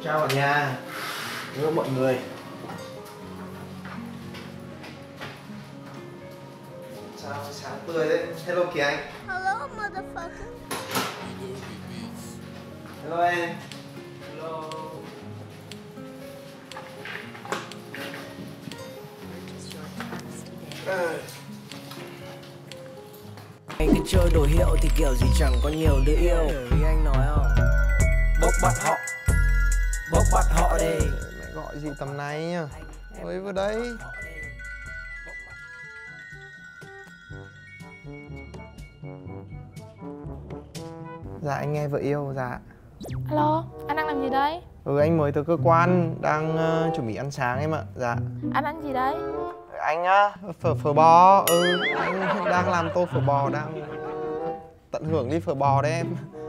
Chào cả nhà, hello mọi người. Chào sáng tươi đấy, hello Kỳ Anh. Hello, motherfucker. Hello em. Hello. Anh cứ chơi đồ hiệu thì kiểu gì chẳng có nhiều đứa yêu. Ý anh nói không? Bốc bắt họ đi. Mẹ gọi gì tầm này nhá? Mới vừa đấy. Dạ anh nghe vợ yêu, dạ. Alo, anh đang làm gì đấy? Anh mới từ cơ quan, đang chuẩn bị ăn sáng em ạ, dạ. Anh ăn gì đấy? Anh á, phở bò, anh đang làm tô phở bò, đang tận hưởng đi phở bò đấy em.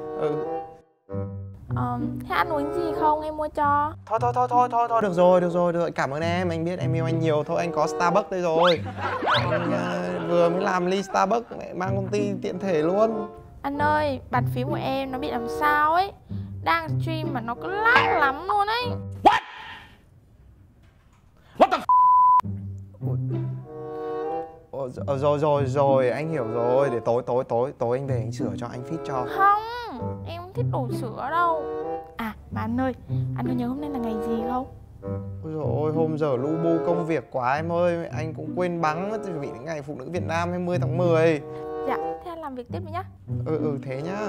Thế anh uống gì không? Em mua cho. Thôi, được rồi, cảm ơn em, anh biết em yêu anh nhiều, thôi anh có Starbucks đây rồi. Anh vừa mới làm ly Starbucks, mang công ty tiện thể luôn. Anh ơi, bàn phím của em nó bị làm sao ấy. Đang stream mà nó cứ lag lắm luôn ấy. What the rồi, anh hiểu rồi, để tối anh về anh sửa cho, anh fit cho. Không, em không thích đổ sữa đâu. À, mà anh ơi, anh có nhớ hôm nay là ngày gì không? Ôi dồi ôi, hôm giờ lu bu công việc quá em ơi, anh cũng quên bẵng chuẩn bị đến ngày Phụ nữ Việt Nam 20 tháng 10. Dạ, thế anh làm việc tiếp đi nhá. Thế nhá.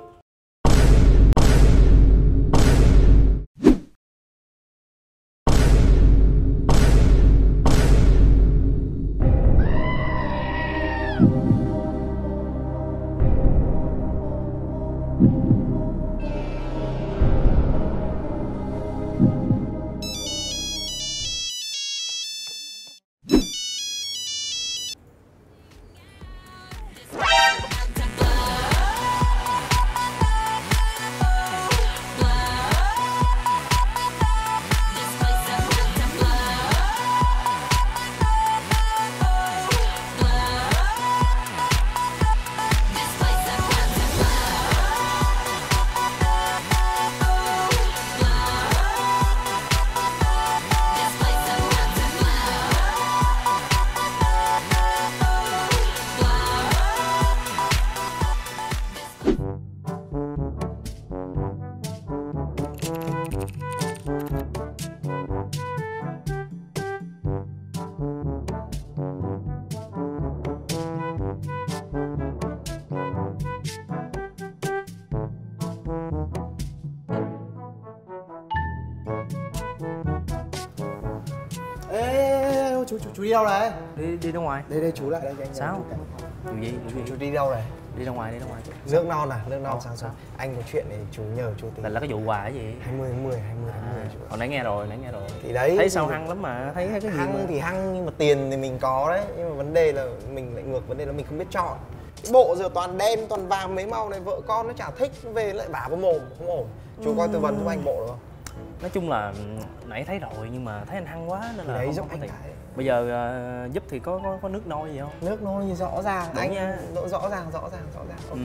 Chú đi đâu đấy? Đi ra ngoài. Đây chú lại đây cho anh. Sao? Điều gì? Chú đi đâu đấy? Đi ra ngoài. Nước non à? Nước non sáng. Anh có chuyện này chú nhờ chú tí. Là cái vụ quà cái gì? 20 tháng 10 chú. Hồi nãy nghe rồi. Thì đấy. Thấy sao hăng lắm mà, thấy cái gì hăng mà. thì hăng nhưng mà tiền thì mình có đấy. Nhưng mà vấn đề là mình lại ngược vấn đề là mình không biết chọn. Cái bộ giờ toàn đen, toàn vàng mấy màu này vợ con nó chả thích, về lại bả vào mồm, không ổn. Chú coi tư vấn giúp anh bộ được không? Nói chung là nãy thấy rồi nhưng mà thấy anh hăng quá nên là đấy không giúp có anh tiền. cái. Bây giờ giúp thì có nước nôi gì không? Nước nôi thì rõ ràng. Đúng anh nha. rõ ràng. Ok.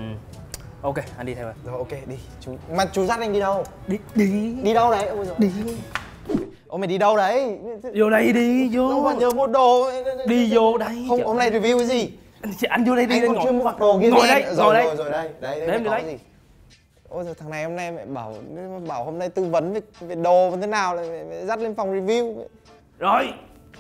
Ok, anh đi theo em. Rồi ok, đi. Chú mà chú dắt anh đi đâu? Đi đâu đấy? Ôi giời. Đi. Ô mày đi đâu đấy? Vô đây đi, vô. Đâu mà nhớ mua đồ. Đi vô đây. Không, hôm nay review cái gì? Anh vô đây đi. Anh còn chưa mua mặc đồ kia. Ngồi đây. Rồi đây. Đấy em đi có lấy. gì? Ôi giời, thằng này hôm nay mẹ bảo hôm nay tư vấn về đồ thế nào lại mẹ dắt lên phòng review. Rồi.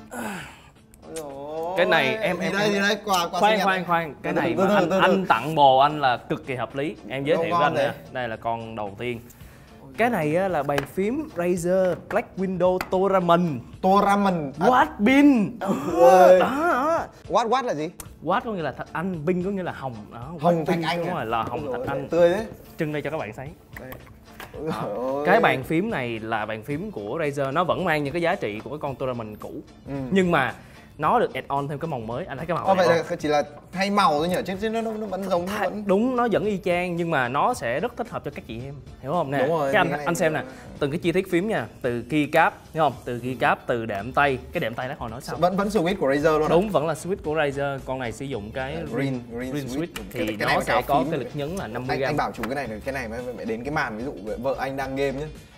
Cái này em đi đây quà khoan cái này mà anh tặng bồ anh là cực kỳ hợp lý. Em giới thiệu với anh nè. Đây là con đầu tiên. Cái này á, là bàn phím Razer Black Widow Tournament Watt pin. Đó. Watt là gì? Watt có nghĩa là thạch anh, pin có nghĩa là hồng. Hồng thạch anh. Đúng rồi, là hồng thạch anh. Tươi đấy. Trưng đây cho các bạn thấy. Cái bàn phím này là bàn phím của Razer, nó vẫn mang những cái giá trị của cái con Tournament cũ. Nhưng mà nó được add on thêm cái màu mới. Anh thấy cái màu này vậy là chỉ là thay màu thôi nhỉ, chứ nó vẫn giống vẫn... Đúng, nó vẫn y chang nhưng mà nó sẽ rất thích hợp cho các chị em, hiểu không nè? Đúng rồi, cái anh xem nè, từng cái chi tiết phím nha, từ keycap, hiểu không? Từ keycap, từ đệm tay, cái đệm tay nó còn nói sao? Vẫn switch của Razer luôn. Đúng, vẫn là switch của Razer. Con này sử dụng cái green switch thì nó sẽ có cái lực nhấn là 50 g. Anh bảo chủ cái này mới đến cái màn, ví dụ vợ anh đang game nhá,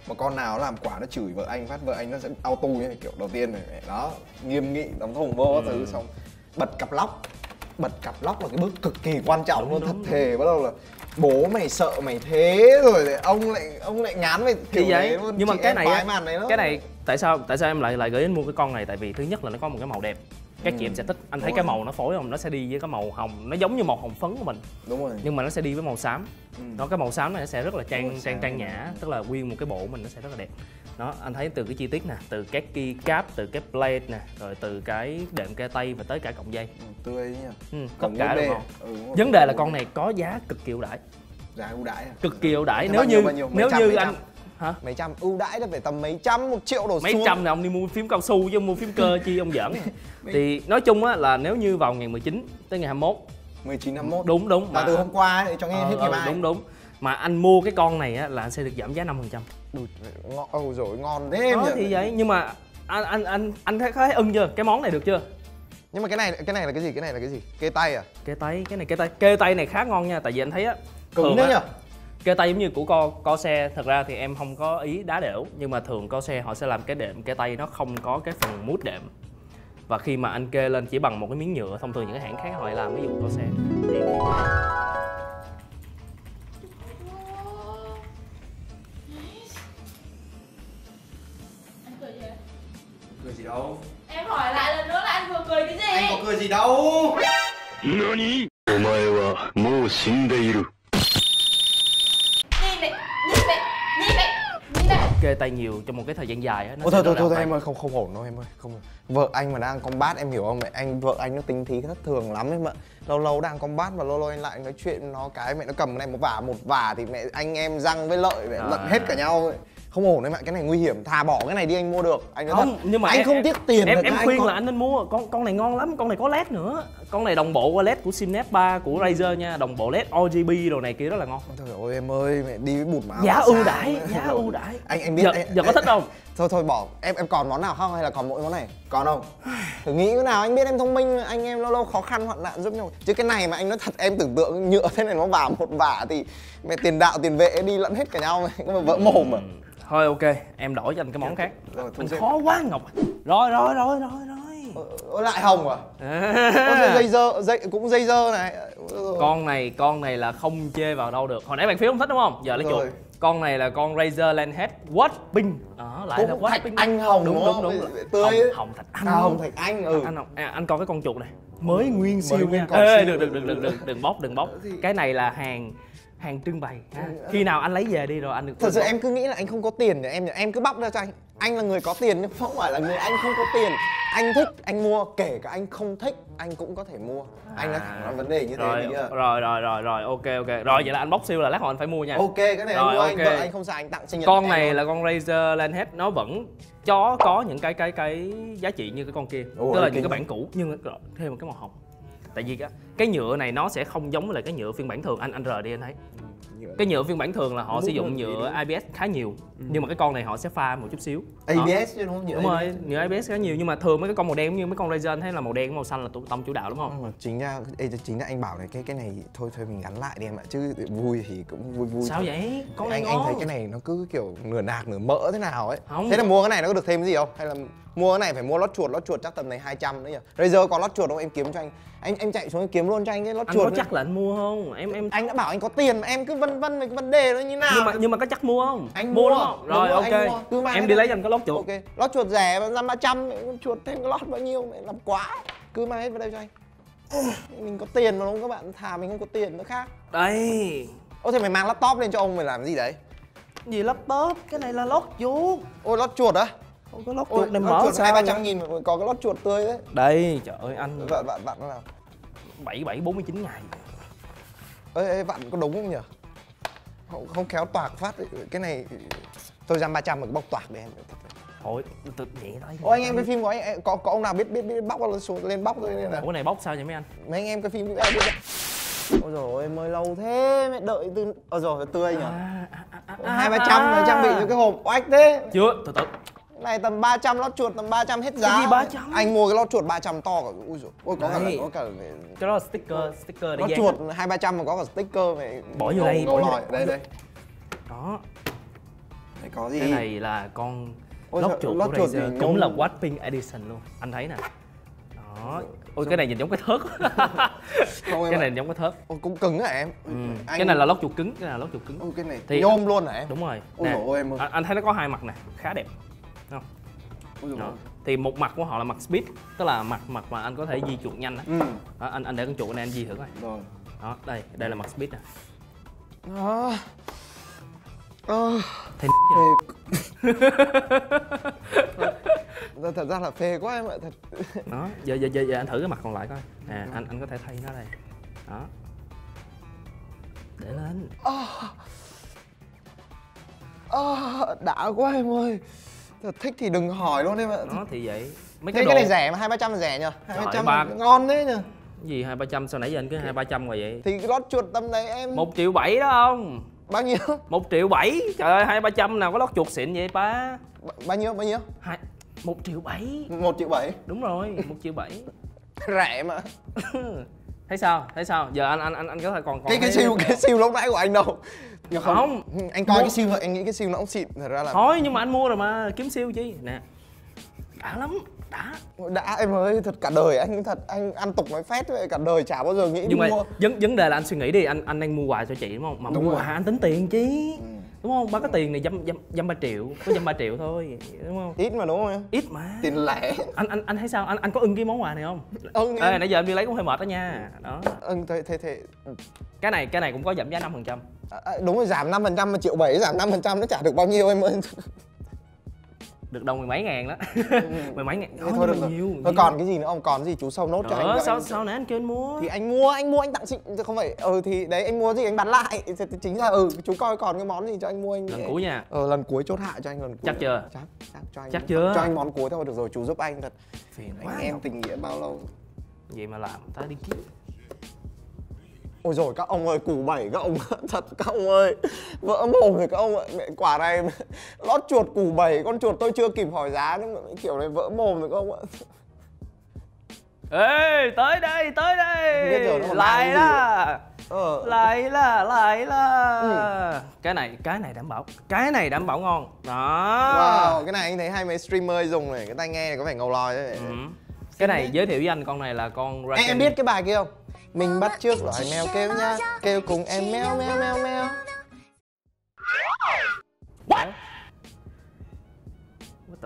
mà con nào làm quả nó chửi vợ anh phát, vợ anh nó sẽ auto như kiểu đầu tiên này đó, nghiêm nghị đóng thùng vô các thứ, xong bật cặp lóc là cái bước cực kỳ quan trọng luôn, thật thề. Bắt đầu là bố mày sợ mày thế rồi ông lại ngán mày kiểu đấy luôn. Nhưng mà cái này đó. tại sao em lại gợi ý mua cái con này, tại vì thứ nhất là nó có một cái màu đẹp, các chị em sẽ thích. Anh thấy cái màu nó phối không, nó sẽ đi với cái màu hồng, nó giống như màu hồng phấn của mình. Đúng rồi. Nhưng mà nó sẽ đi với màu xám. Nó cái màu xám này nó sẽ rất là trang nhã, tức là nguyên một cái bộ mình nó sẽ rất là đẹp. Đó, anh thấy từ cái chi tiết nè, từ cái keycap, từ cái plate nè, rồi từ cái đệm kê tay và tới cả cọng dây. Tươi nha. Tất cả đều ngon. Vấn đề là con này có giá cực kỳ ưu đãi. Giá ưu đãi à? Cực kỳ ưu đãi. Nếu như anh hả? Mấy trăm ưu đãi là phải tầm mấy trăm, 1 triệu đổ xuống. Mấy trăm là ông đi mua phím cao su chứ mua phím cơ chi ông giỡn. Thì nói chung á là nếu như vào ngày 19 tới ngày 21. 19 21. Đúng mà từ hôm qua ấy, cho nghe hết ngày mai. Đúng. Mà anh mua cái con này á là anh sẽ được giảm giá 5%. Ôi rồi ngon thế nhỉ. Thì vậy, nhưng mà anh thấy ưng chưa? Cái món này được chưa? Nhưng mà cái này là cái gì? Cái này là cái gì? Kê tay à? Kê tay, cái này kê tay. Kê tay này khá ngon nha, tại vì anh thấy á cứng đấy nhỉ. Kê tay giống như của co xe, thật ra thì em không có ý đá đểu, nhưng mà thường co xe họ sẽ làm cái đệm kê tay nó không có cái phần mút đệm. Và khi mà anh kê lên chỉ bằng một cái miếng nhựa, thông thường những cái hãng khác họ lại làm, ví dụ co xe thì cười gì đâu? Em hỏi lại lần nữa là anh vừa cười cái gì? Anh có cười gì đâu? Nani? Omae wa mou shindeiru. Nhìn này. kê tay nhiều trong một cái thời gian dài á. Thôi em ơi, không ổn đâu em ơi, không. Vợ anh mà đang combat em hiểu không? Vợ anh nó tính thí thất thường lắm em ạ. Lâu đang combat và lâu anh lại nói chuyện nó cái mẹ nó cầm cái này một vả thì mẹ anh em răng với lợi mẹ lận hết cả nhau ấy. Không ổn em ạ, cái này nguy hiểm, thà bỏ cái này đi anh mua được. Anh nói không, thật, nhưng mà anh không tiếc tiền. Em khuyên là anh nên mua con này ngon lắm, con này có led nữa. Con này đồng bộ qua led của Simnet 3 của Razer nha, đồng bộ led RGB đồ này kia rất là ngon. Trời ơi em ơi, mẹ đi với bụt máu. Giá ưu đãi. Anh biết giờ có thích không? Thôi bỏ, em còn món nào không hay là còn mỗi món này? Còn không? Thử nghĩ cái nào, anh biết em thông minh, anh em lâu khó khăn hoạn nạn giúp nhau. Chứ cái này mà anh nói thật, em tưởng tượng nhựa thế này nó vào một vả thì mẹ tiền đạo tiền vệ đi lẫn hết cả nhau mày, có mà vỡ mồm mà. Thôi ok, em đổi cho anh cái món khác. Anh khó quá Ngọc. Rồi. Lại hồng à? Cũng dây dơ này. Con này là không chê vào đâu được. Hồi nãy bạn phía không thích đúng không? Giờ lấy chuột. Con này là con Razer Landhead Watch Pink. Lại là Watch Pink. Anh hồng đúng. Tươi. Hồng thạch anh. Hồng thạch anh. Anh coi cái con chuột này. Mới nguyên siêu nha. Đừng bóc. Cái này là hàng trưng bày ha. Khi nào anh lấy về đi rồi anh được. Thật sự em cứ nghĩ là anh không có tiền để em cứ bóc ra cho anh. Anh là người có tiền nhưng không phải là người anh không có tiền. Anh thích anh mua, kể cả anh không thích anh cũng có thể mua. Anh nói thẳng là vấn đề như thế chưa? Rồi, ok. Rồi vậy là anh bóc siêu là lát hồi anh phải mua nha. Ok, cái này anh mua anh, vợ anh không xài anh tặng sinh nhật. Con này là con Razer Landhead, nó vẫn có những cái giá trị như cái con kia. Tức là những cái bản cũ nhưng thêm một cái màu hồng. Tại vì cái nhựa này nó sẽ không giống với lại cái nhựa phiên bản thường, anh rờ đi anh thấy. Cái nhựa phiên bản thường là họ sử dụng nhựa ABS khá nhiều, nhưng mà cái con này họ sẽ pha một chút xíu. ABS chứ đúng không? Đúng rồi, nhựa ABS khá nhiều, nhưng mà thường mấy cái con màu đen như mấy con Razer anh thấy là màu đen màu xanh là tông chủ đạo đúng không? Chính ra anh bảo này cái này thôi mình gắn lại đi em ạ, chứ vui thì cũng vui. Sao vậy? Con này anh thấy cái này nó cứ kiểu nửa nạc nửa mỡ thế nào ấy. Không. Thế là mua cái này nó có được thêm gì không? Hay là mua cái này phải mua lót chuột chắc tầm này 200 nữa nhỉ? Razer có lót chuột không? Em kiếm cho anh. Anh chạy xuống em kiếm luôn cho anh cái lót chuột. Anh có chắc là anh mua không? Em đã bảo anh có tiền mà em cứ vân về cái vấn đề nó như nào. Nhưng mà có chắc mua không? Anh mua đúng không? Rồi ok. Em đi lấy cho anh cái lót chuột. Ok. Lót chuột rẻ mà ra 300, con chuột thêm cái lót bao nhiêu mày làm quá. Cứ mang hết vào đây cho anh. Mình có tiền mà đúng không các bạn? Thà mình không có tiền nữa khác. Đây. Thế mày mang laptop lên cho ông mày làm cái gì đấy? Gì laptop? Cái này là lót chuột. Ôi lót chuột á? Không có lót chuột này mở sao? 200-300 nghìn mà có cái lót chuột tươi đấy. Đây, trời ơi anh. Bạn nó nào? 4749 ngày. Ê bạn có đúng không nhỉ? Không khéo toạc phát ấy. Cái này tôi ra 300 mà cái bóc toạc để em. Thôi, tự nhẹ thôi. Ôi anh em cái phim của anh có ông nào biết bóc lên bóc thôi này. Ủa này bóc sao vậy mấy anh? Mấy anh em cái phim biết. Ôi dồi ôi mới lâu thế mẹ đợi từ rồi tươi nhỉ. 200-300 trang bị cho cái hộp oách thế. Chưa, từ từ. Này tầm 300 lót chuột tầm 300 hết giá. Cái gì 300? Anh mua cái lót chuột 300 to cả. Ui dồi ôi có cả cái đó là sticker để lót chuột 200-300 mà có cả sticker mày. Bỏ vô đây, đây. Đó. Có gì? Cái này là con Ôi, lót chuột lót của chuột Razer, gì cũng là nhôm. Watt Pink Edition luôn. Anh thấy nè. Đó. Ôi cái này nhìn giống cái thớt. Không, Cái này giống cái thớt. Ôi, cũng cứng hả em? Cái này là lót chuột cứng, cái này là lót chuột cứng. Ôi, cái này Thì- nhôm luôn hả em? Đúng rồi. Ôi Nè, dồi ôi, em ơi. anh thấy nó có hai mặt nè, khá đẹp. Đúng không? Ôi dồi Đó. ôi. Thì một mặt của họ là mặt speed, tức là mặt mà anh có thể di chuột nhanh á. Ừ. Đó, anh để con chuột này anh di thử coi. Rồi. Đó, đây là mặt speed nè. À. À. Thì Phê. Thật ra là phê quá em ạ. Thật. đó, giờ anh thử cái mặt còn lại coi. Nè, anh có thể thay nó đây. Đó. Để lên. Đã quá em ơi. Thật thích thì đừng hỏi luôn em ạ. Đó thì vậy. Mấy Thế đồ cái này rẻ mà 200-300 là rẻ nhờ? Trời 200 ba- ngon đấy nhờ. cái gì 200-300 sao nãy giờ anh cứ 200-300 rồi vậy? Thì cái lót chuột tầm này em 1,7 triệu đó không? bao nhiêu? 1,7 triệu. Trời ơi 200-300 nào có lót chuột xịn vậy ba? Bao nhiêu? 1,7 triệu. 1,7 triệu. Đúng rồi, 1,7 triệu. Rẻ mà. Thấy sao? Thấy sao? Giờ anh có thể còn Cái thấy- siêu lúc nãy của anh đâu. Nhưng Không. Anh coi cái siêu thôi, anh nghĩ cái siêu nó cũng xịn. Thật ra là Thôi nhưng mà anh mua rồi mà, kiếm siêu chi? Nè. Đã lắm, đã. đã em ơi, thật cả đời anh ăn tục nói phét vậy, cả đời chả bao giờ nghĩ Nhưng mà mua. vấn đề là anh suy nghĩ đi, anh đang mua quà cho chị đúng không? Mà Đúng mua rồi. quà anh tính tiền chứ. Đúng không? Ba cái tiền này dăm 3 triệu, có dăm 3 triệu thôi, đúng không? Ít mà đúng không em? Ít mà. Tiền lẻ. Anh thấy sao? Anh có ưng cái món quà này không? Ưng Ê, em. nãy giờ em đi lấy cũng hơi mệt đó nha. Đó. Thế. Cái này cũng có giảm giá 5%. Đúng rồi, giảm 5% mà 1,7 triệu, giảm 5% nó trả được bao nhiêu em ơi. Được đâu mười mấy ngàn đó. Mười mấy ngàn. Thế thôi được rồi. Nhiều. Thôi còn cái gì nữa không? Còn gì chú sâu nốt cho anh. Sao nãy anh kêu anh mua? Thì anh mua anh tặng chị, không phải thì đấy anh mua gì anh bán lại. Thì chính là chú coi còn cái món gì cho anh mua anh. Lần cuối nha. Lần cuối chốt hạ cho anh lần cuối. Chắc chưa? Chắc cho anh. Chắc chưa? Cho anh món cuối thôi được rồi, chú giúp anh thật. Phiền Anh quá. em tình nghĩa bao lâu. Vậy mà làm ta đi kiếm. Ôi rồi các ông ơi, củ 7 các ông thật các ông ơi, vỡ mồm rồi các ông ạ. Mẹ quả này lót chuột củ 7, con chuột tôi chưa kịp hỏi giá nhưng mà kiểu này vỡ mồm rồi các ông ạ. Ê, tới đây. Biết rồi, nó còn Lại mang đó. Ờ. Lại là. Cái này đảm bảo ngon. Đó. Wow, cái này anh thấy hai mấy streamer dùng này, cái tai nghe này có vẻ ngầu lòi đấy. Cái này giới thiệu với anh, con này là con Raken. Em biết cái bài kia không? Mình bắt trước loài mèo kêu nha, kêu cùng em meo meo meo meo. What the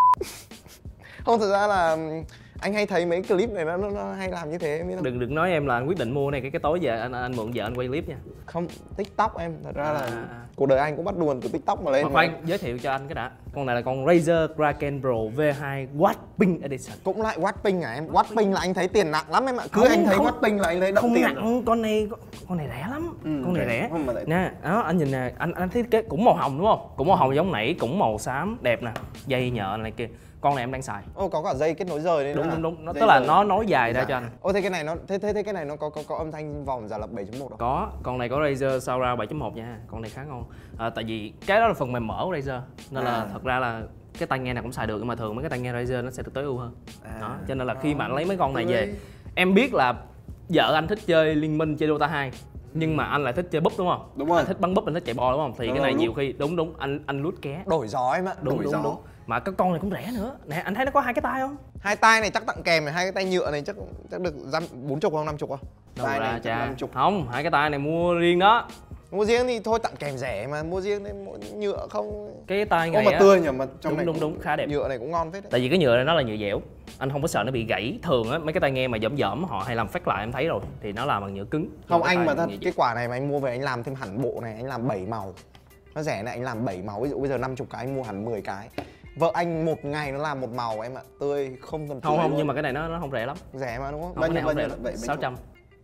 Không, thật ra là anh hay thấy mấy clip này nó hay làm như thế em biết không? Đừng nói em là anh quyết định mua này cái tối về anh mượn vợ anh quay clip nha. Không, TikTok em, thật ra là À. cuộc đời anh cũng bắt nguồn từ TikTok mà lên. Mà khoan, giới thiệu cho anh cái đã. Con này là con Razer Kraken Pro V2 Watt Pink Edition. Cũng lại Wattping à em? Wattping là anh thấy tiền nặng lắm em ạ. Cứ Không, anh thấy không. Wattping là anh thấy động Không tiền. nặng, con này rẻ lắm. Con này rẻ. Không mà lại- Nè, đó anh nhìn nè, anh thấy cái cũng màu hồng đúng không? Cũng màu hồng giống nãy, cũng màu xám đẹp nè. Dây nhợ này kia. Con này em đang xài. Ô, có cả dây kết nối rời đấy nữa. Đúng. Nó Dây tức là rời. nó nối dài ra cho anh. Ô, thế cái này nó thế cái này nó có âm thanh vòng giả lập 7.1 không? Có, con này có Razer Sound 7.1 nha. Con này khá ngon. Tại vì cái đó là phần mềm mở của Razer. Nên là thật ra là cái tai nghe nào cũng xài được, nhưng mà thường mấy cái tai nghe Razer nó sẽ được tối ưu hơn. Đó, cho nên là khi mà anh lấy mấy con này về, em biết là vợ anh thích chơi Liên Minh, chơi Dota 2. Nhưng mà anh lại thích chơi búp đúng không? Đúng rồi. Anh thích bắn búp, anh thích chạy bo đúng không? Thì Đúng cái này rồi, nhiều khi đúng anh lút ké. Đổi gió em ạ. Đúng. Đổi gió. Mà cái con này cũng rẻ nữa. Nè, anh thấy nó có hai cái tai không? Hai tai này chắc tặng kèm này, hai cái tai nhựa này chắc được 40 không, 50 không? Đâu Tai ra này chắc cha. 50. Không, hai cái tai này mua riêng đó. Mua riêng thì thôi tặng kèm rẻ mà, mua riêng đây mua nhựa không. Cái tai Ô này mà á, tươi nhỉ, mà trong đúng, này đúng, cũng- đúng, khá đẹp. Nhựa này cũng ngon phết đấy. Tại vì cái nhựa này nó là nhựa dẻo, anh không có sợ nó bị gãy. Thường á mấy cái tai nghe mà dỏm họ hay làm phát lại em thấy rồi, thì nó làm bằng nhựa cứng. Không Còn cái anh tai mà là thật nhựa cái quả này mà anh mua về anh làm thêm hẳn bộ này, anh làm 7 màu. Nó rẻ này anh làm 7 màu, ví dụ bây giờ 50 cái anh mua hẳn 10 cái. Vợ anh một ngày nó làm một màu em ạ, tươi không cần không tươi không luôn. nhưng mà cái này nó không rẻ lắm. Rẻ mà đúng không? Không, Bao cái này nhiêu không rẻ là lắm. vậy? 600.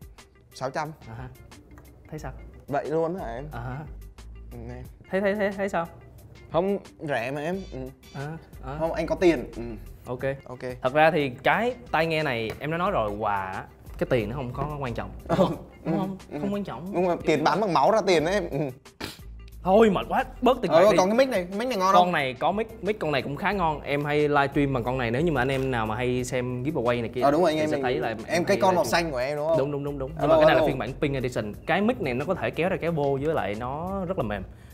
600. Ha. Thấy sao? Vậy luôn hả em? Ha. Này. Thấy sao? Không, rẻ mà em. À. Không, anh có tiền. Ok. Ok. Thật ra thì cái tai nghe này em đã nói rồi, quà á, cái tiền nó không có quan trọng. Đúng không? Không quan trọng. Đúng rồi, tiền bán bằng máu ra tiền đấy em. Thôi mệt quá, bớt tiền bạc đi. Còn cái mic này ngon Con không? này có mic con này cũng khá ngon. Em hay livestream bằng con này, nếu như mà anh em nào mà hay xem giveaway này kia Đúng rồi anh thì em sẽ thấy là em cái hay con màu livestream. xanh của em đúng không? Đúng. Nhưng mà cái này là phiên bản Pink Edition. Cái mic này nó có thể kéo ra kéo vô, với lại nó rất là mềm.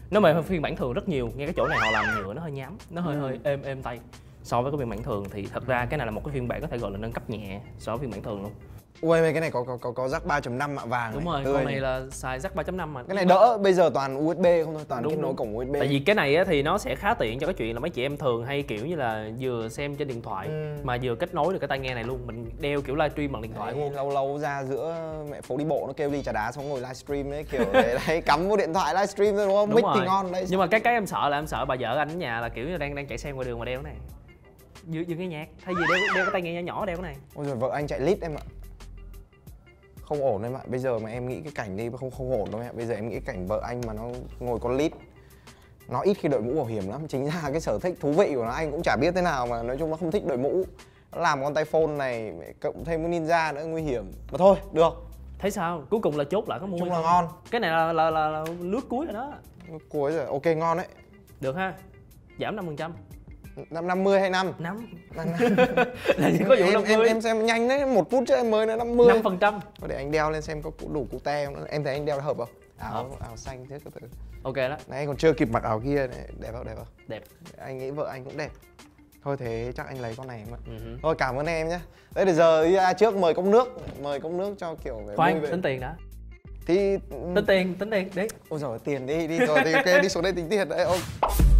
Nó mềm hơn phiên bản thường rất nhiều. Nghe cái chỗ này họ làm nhựa nó hơi nhám, nó hơi êm tay. So với cái phiên bản thường thì thật ra cái này là một cái phiên bản có thể gọi là nâng cấp nhẹ so với phiên bản thường luôn. Ui, cái này có jack 3.5 mạ vàng. Đúng rồi, con này là xài jack 3.5 mà. Cái này đỡ, bây giờ toàn USB không thôi, toàn kết nối cổng USB. Tại vì cái này á, thì nó sẽ khá tiện cho cái chuyện là mấy chị em thường hay kiểu như là vừa xem trên điện thoại mà vừa kết nối được cái tai nghe này luôn. Mình đeo kiểu livestream bằng điện thoại luôn. Lâu lâu ra giữa mẹ phố đi bộ nó kêu đi trà đá xong ngồi livestream ấy, kiểu đấy cắm vô điện thoại livestream thôi đúng không? Mic thì ngon đấy. Nhưng mà cái em sợ là em sợ bà vợ anh ở nhà là kiểu như đang chạy xe ngoài đường mà đeo cái này. Vừa nghe nhạc, thay vì đeo cái tai nghe nhỏ đeo cái này. Ôi giời, vợ anh chạy lít em ạ. Không ổn em ạ, bây giờ mà em nghĩ cái cảnh đi không ổn đâu em. Bây giờ em nghĩ cảnh vợ anh mà nó ngồi con lít, nó ít khi đội mũ bảo hiểm lắm. Chính ra cái sở thích thú vị của nó anh cũng chả biết thế nào, mà nói chung nó không thích đội mũ. Nó làm con tay phone này cộng thêm cái ninja nữa nguy hiểm. Mà thôi, được. Thấy sao? Cuối cùng là chốt lại có mua chung hay là không? ngon. Cái này là lướt cuối rồi đó. Cuối rồi, ok ngon đấy. Được ha. Giảm 5%. 50 hay 5? 5. Là chỉ có vụ 50. Em xem nhanh đấy, 1 phút trước em mới nói 50. 5%. Để anh đeo lên xem có đủ cute không. Em thấy anh đeo hợp không? Áo xanh trước từ từ. Ok đó. Này anh còn chưa kịp mặc áo kia này, đẹp không? Đẹp. Anh nghĩ vợ anh cũng đẹp. Thôi thế chắc anh lấy con này em ạ. Thôi cảm ơn em nhé. Đấy để giờ đi ra trước mời cốc nước cho kiểu về khoan, tính tiền đã. Thì tính tiền đi. Ôi giời, tiền đi rồi thì ok, đi xuống đây tính tiền đấy ông.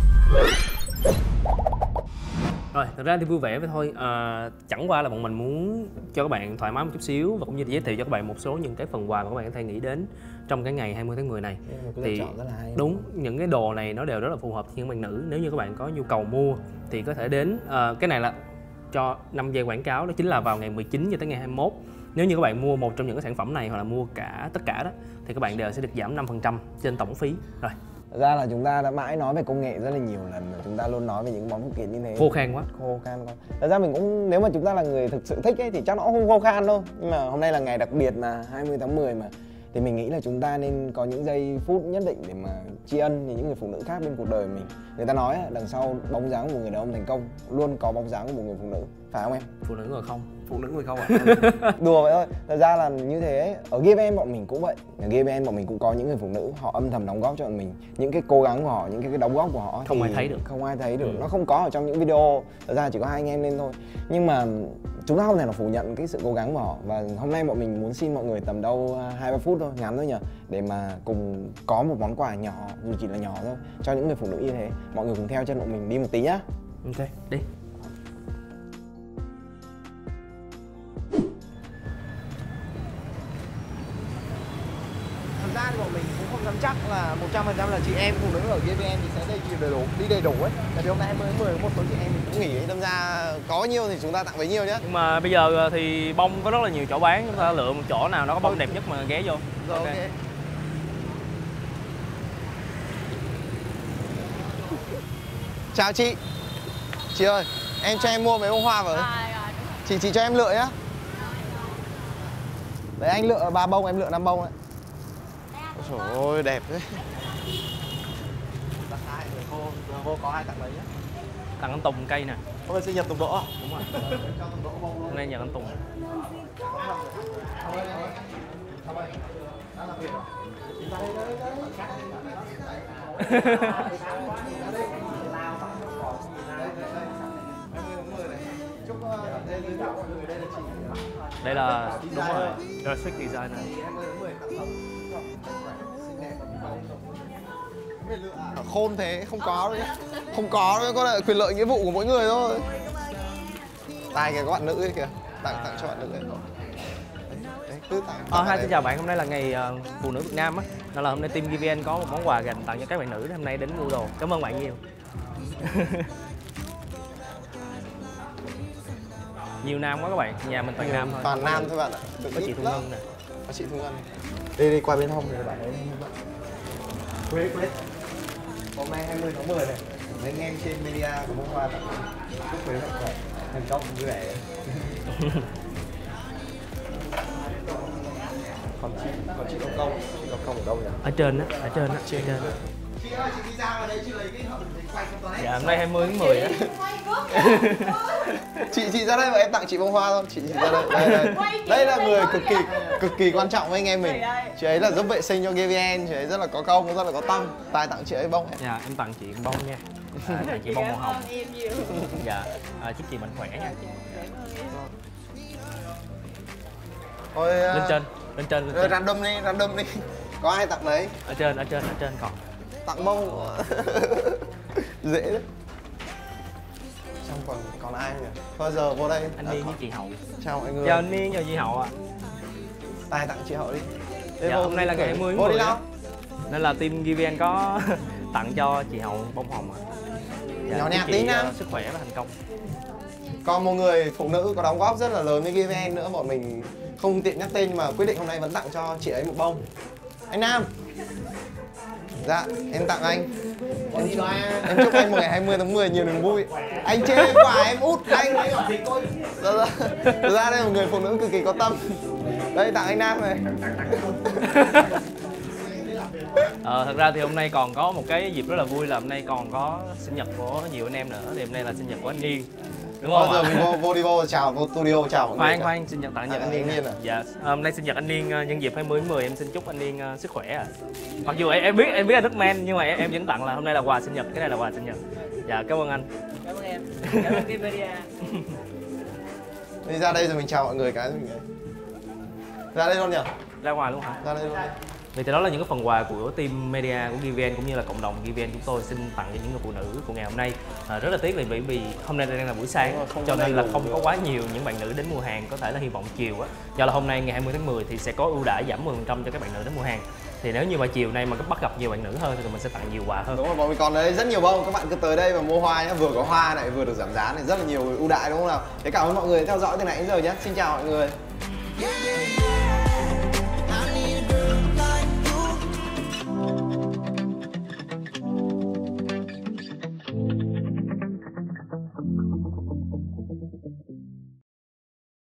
Rồi, thật ra thì vui vẻ vậy thôi. Chẳng qua là bọn mình muốn cho các bạn thoải mái một chút xíu và cũng như giới thiệu cho các bạn một số những cái phần quà mà các bạn có thể nghĩ đến trong cái ngày 20 tháng 10 này. Thì đúng, những cái đồ này nó đều rất là phù hợp với những bạn nữ. Nếu như các bạn có nhu cầu mua thì có thể đến cái này là cho 5 giây quảng cáo, đó chính là vào ngày 19 cho tới ngày 21. Nếu như các bạn mua một trong những cái sản phẩm này hoặc là mua tất cả đó thì các bạn đều sẽ được giảm 5% trên tổng phí. Rồi. Thật ra là chúng ta đã mãi nói về công nghệ rất là nhiều lần rồi, chúng ta luôn nói về những món phụ kiện như thế. Khô khan quá. Thật ra mình cũng, nếu mà chúng ta là người thực sự thích ấy thì chắc nó cũng không khô khan đâu. Nhưng mà hôm nay là ngày đặc biệt mà 20 tháng 10 mà, thì mình nghĩ là chúng ta nên có những giây phút nhất định để mà tri ân những người phụ nữ khác bên cuộc đời mình. Người ta nói đằng sau bóng dáng của một người đàn ông thành công luôn có bóng dáng của một người phụ nữ, phải không em? Phụ nữ ngồi không? Phụ nữ ngồi không ạ? Đùa vậy thôi. Thật ra là như thế, ở GVN bọn mình cũng vậy. Ở GVN bọn mình cũng có những người phụ nữ, họ âm thầm đóng góp cho bọn mình. Những cái cố gắng của họ, những cái đóng góp của họ không ai thấy được. Không ai thấy được. Nó không có ở trong những video. Thật ra chỉ có 2 anh em lên thôi. Nhưng mà chúng ta không thể nào phủ nhận cái sự cố gắng của họ. Và hôm nay bọn mình muốn xin mọi người tầm đâu 2-3 phút thôi, ngắn thôi nhỉ, để mà cùng có một món quà nhỏ, dù chỉ là nhỏ thôi, cho những người phụ nữ như thế. Mọi người cùng theo chân bọn mình đi một tí nhá. Ok, đi. Thật ra thì bọn mình cũng không dám chắc là 100% là chị em phụ nữ ở GVN thì sẽ đi đầy đủ ấy. Tại vì hôm nay 10 có một số chị em mình cũng nghỉ ấy, đâm ra có nhiêu thì chúng ta tặng bấy nhiêu nhá. Nhưng mà bây giờ thì bông có rất là nhiều chỗ bán, chúng ta lựa một chỗ nào nó có bông đẹp nhất mà ghé vô. Rồi, ok. Chào chị. Chị ơi, em cho em mua mấy bông hoa với. Chị cho em lựa nhá. Đấy anh lựa 3 bông, em lựa 5 bông đấy. Ôi trời ơi, đẹp thế. Cô có 2 tặng đấy nhá. Tặng anh Tùng cây nè. Hôm nay sinh nhật Tùng Đỗ à? Đúng rồi. Cho Tùng Đỗ bông luôn. Hôm nay nhận anh Tùng. Đây là đúng rồi, graphic designer. Khôn thế, không có đấy. Không có đấy, có là quyền lợi nghĩa vụ của mỗi người thôi. Tài kìa, có bạn nữ ấy kìa. Tặng cho bạn nữ ấy. Đấy, cứ tặng. Hi, xin chào bạn, hôm nay là ngày phụ nữ Việt Nam á. Nên là hôm nay team GVN có một món quà dành tặng cho các bạn nữ hôm nay đến mua đồ. Cảm ơn bạn nhiều. Nhiều nam quá các bạn, nhà mình toàn nam thôi. Toàn nam thôi bạn ạ. Có chị Thu Ngân nè. Có chị Thu Ngân. Đi qua bên hông rồi bạn ấy. Quế. Hôm nay 20 tháng 10 này, mấy anh em trên media của bông hoa tặng chúc quý mạnh khỏe, thành công vui vẻ. Còn chị công ở đâu nhỉ? Ở trên á, ở trên á. Chị ơi, chị đi ra vào đây chị lấy cái hộp để quay không toilet. Dạ hôm nay 20 tháng 10 á. Chị ra đây và em tặng chị bông hoa thôi. Chị ra đây. Đây là người cực kỳ quan trọng với anh em mình. Chị ấy là giúp vệ sinh cho GVN, chị ấy rất là có công, rất là có tâm. Tài tặng chị ấy bông. Dạ em tặng chị bông nha. Tặng chị bông màu hồng. Dạ chúc chị mạnh khỏe nha. Thôi Lên trên. random đi. Có ai tặng đấy? Ở trên còn. Tặng bông. Dễ đấy. Xong còn ai nhỉ? Thôi giờ vô đây. Anh Niên với chị Hậu. Chào mọi người. Chào anh Niên, chào chị Hậu ạ. Tài tặng chị Hậu đi. Dạ, hôm nay là ngày 20 tháng 10 nên là team GVN có tặng cho chị Hậu bông hồng ạ. Nhỏ nhạt tí nha. Sức khỏe và thành công. Còn một người phụ nữ có đóng góp rất là lớn với GVN nữa, bọn mình không tiện nhắc tên mà quyết định hôm nay vẫn tặng cho chị ấy một bông. Anh Nam. Dạ, em tặng anh. Em chúc anh một ngày 20 tháng 10 nhiều niềm vui. Anh chê quả em út anh. Thực ra đây là một người phụ nữ cực kỳ có tâm. Đây tặng anh Nam này. Thật ra thì hôm nay còn có một cái dịp rất là vui là hôm nay còn có sinh nhật của nhiều anh em nữa. Thì hôm nay là sinh nhật của anh Niên. Đúng không? Giờ mình vô chào vô studio chào mọi người. Khoan sinh nhật tặng nhật anh Niên à? Dạ, hôm nay sinh nhật anh Niên nhân dịp 20 tháng 10 em xin chúc anh Niên sức khỏe ạ. Mặc dù em biết anh rất man nhưng mà em vẫn tặng là hôm nay là quà sinh nhật, cái này là quà sinh nhật. Dạ cảm ơn anh. Cảm ơn em. Cảm ơn team media. Đi ra đây rồi mình chào mọi người cái mình ra đây luôn nhỉ? Ra ngoài luôn hả? Ra đây luôn. Vì thế đó là những cái phần quà của team media của GVN cũng như là cộng đồng GVN chúng tôi xin tặng cho những người phụ nữ của ngày hôm nay. Rất là tiếc là bởi vì hôm nay đang là buổi sáng cho nên là không có quá nhiều những bạn nữ đến mua hàng, có thể là hy vọng chiều á. Do là hôm nay ngày 20 tháng 10 thì sẽ có ưu đãi giảm 10% cho các bạn nữ đến mua hàng. Thì nếu như mà chiều nay mà bắt gặp nhiều bạn nữ hơn thì tụi mình sẽ tặng nhiều quà hơn. Đúng rồi, bọn mình còn đấy rất nhiều bông, các bạn cứ tới đây và mua hoa nhé, vừa có hoa này vừa được giảm giá này, rất là nhiều ưu đãi đúng không nào? Thế cảm ơn mọi người theo dõi từ nãy đến giờ nhé. Xin chào mọi người.